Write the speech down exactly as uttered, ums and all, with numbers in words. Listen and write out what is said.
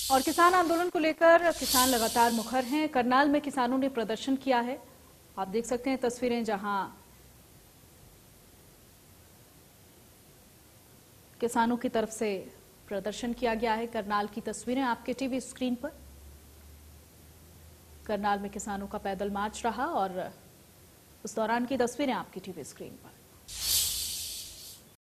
और किसान आंदोलन को लेकर किसान लगातार मुखर हैं। करनाल में किसानों ने प्रदर्शन किया है। आप देख सकते हैं तस्वीरें, जहां किसानों की तरफ से प्रदर्शन किया गया है। करनाल की तस्वीरें आपके टीवी स्क्रीन पर। करनाल में किसानों का पैदल मार्च रहा और उस दौरान की तस्वीरें आपकी टीवी स्क्रीन पर।